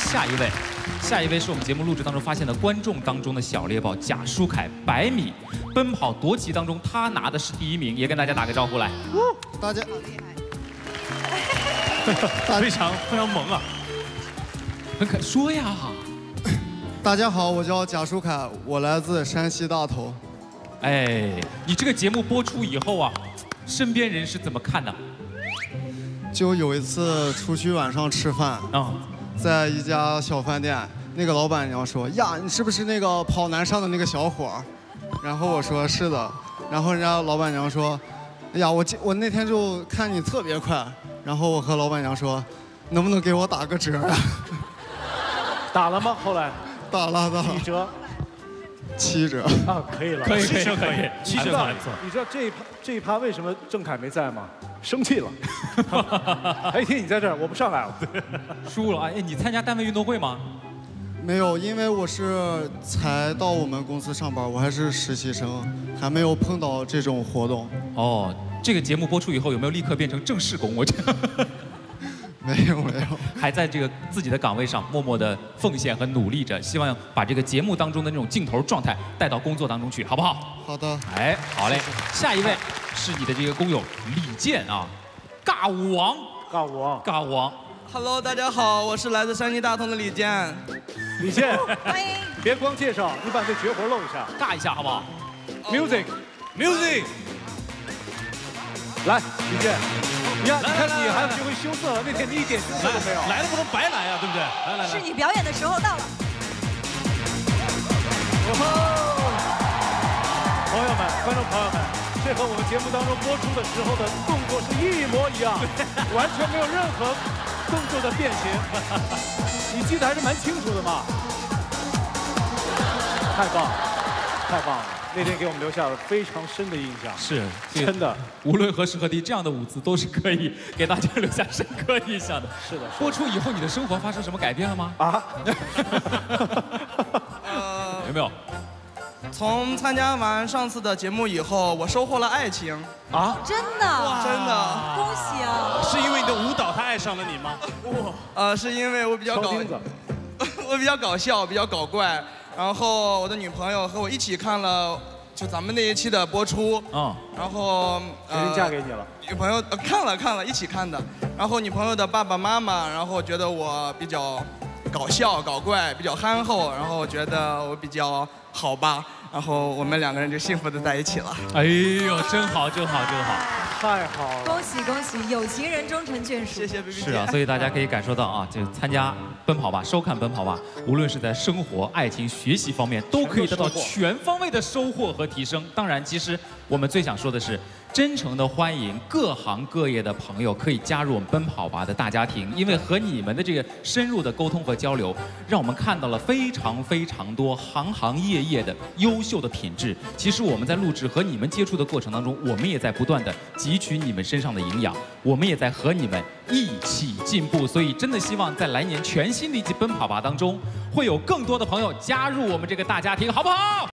下一位是我们节目录制当中发现的观众当中的小猎豹贾舒凯，100米奔跑夺旗当中他拿的是第1名，也跟大家打个招呼来。 大家非常萌啊！很可说呀。 大家好，我叫贾舒凯，我来自山西大同。 哎，你这个节目播出以后啊，身边人是怎么看的？ 就有一次出去晚上吃饭，在一家小饭店，那个老板娘说：“呀，你是不是那个跑南山的那个小伙儿？”然后我说：“是的。”然后人家老板娘说：“哎呀，我那天就看你特别快。”然后我和老板娘说：“能不能给我打个折啊？” 打了吗？后来打了。 几折 ？7折。 啊，可以了， 可以 ，7折还不错。 你知道这一趴为什么郑恺没在吗？生气了。哎，你在这儿，我不上来了。 输了。哎，你参加单位运动会吗？ 没有，因为我是才到我们公司上班，我还是实习生，还没有碰到这种活动。 哦，这个节目播出以后有没有立刻变成正式工？我这没有， 还在这个自己的岗位上默默的奉献和努力着，希望把这个节目当中的那种镜头状态带到工作当中去，好不好？ 好的。 哎，好嘞。下一位是你的这个工友李健啊，尬舞王。 Hello， 大家好，我是来自山西大同的李健。 李健， 欢迎。 别光介绍，你把这绝活露一下， 尬一下好不好 ？Music， 来，李健。你看，你还学会羞涩了。那天你一点羞涩都没有， 来了不能白来啊，对不对？来。 是你表演的时候到了。 朋友们，观众朋友们，这和我们节目当中播出的时候的动作是一模一样，完全没有任何动作的变形。你记得还是蛮清楚的嘛？太棒了！那天给我们留下了非常深的印象。 是， 真的， 无论何时何地，这样的舞姿都是可以给大家留下深刻印象的。 是的。 播出以后，你的生活发生什么改变了吗？ 啊？ 有没有？ 从参加完上次的节目以后，我收获了爱情。 啊？ 真的？ 哇，真的。 恭喜啊！ 是因为你的舞蹈他爱上了你吗？ 是因为我比较搞笑，比较搞怪。然后我的女朋友和我一起看了就咱们那一期的播出，然后决定嫁给你了。 女朋友看了，一起看的。然后女朋友的爸爸妈妈，然后觉得我比较搞笑、搞怪，比较憨厚，然后觉得我比较好吧，然后我们2个人就幸福的在一起了。 哎呦，真好。 太好了！ 恭喜，有情人终成眷属。 谢谢 BB 姐。 是啊，所以大家可以感受到啊，就参加奔跑吧，收看奔跑吧，无论是在生活、爱情、学习方面，都可以得到全方位的收获和提升。当然，其实我们最想说的是，真诚的欢迎各行各业的朋友可以加入我们奔跑吧的大家庭，因为和你们的这个深入的沟通和交流，让我们看到了非常多行行业业的优秀的品质。其实我们在录制和你们接触的过程当中，我们也在不断的汲取你们身上的营养，我们也在和你们一起进步。所以真的希望在来年全新的一季奔跑吧当中，会有更多的朋友加入我们这个大家庭，好不好？